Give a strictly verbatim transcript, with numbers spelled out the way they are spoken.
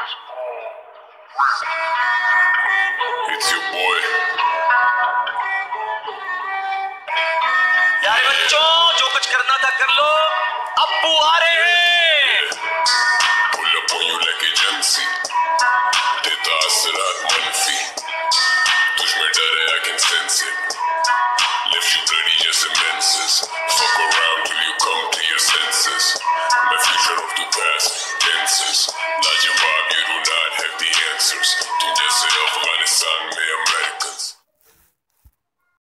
It's your boy. यार बच्चों जो कुछ करना था कर लो, अप्पू आ रहे हैं। Pull up on you like agency. देता असरात मनफी, तुझ में डर है I can sense it. Left you bloody just immenses. Fuck around till you come to your senses. My future of the past tenses. लाजवाब you do not have the answers. तुम जैसे अफगानिस्तान में